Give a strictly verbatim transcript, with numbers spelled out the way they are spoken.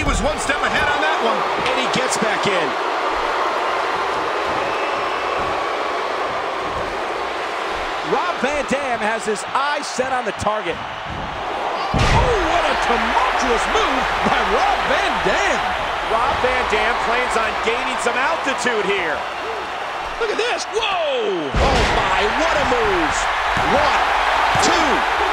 was one step ahead on that one. And he gets back in. Rob Van Dam has his eyes set on the target. Oh, what a tumultuous move by Rob Van Dam. Rob Van Dam plans on gaining some altitude here. Look at this. Whoa! Oh, my, what a move. One, two,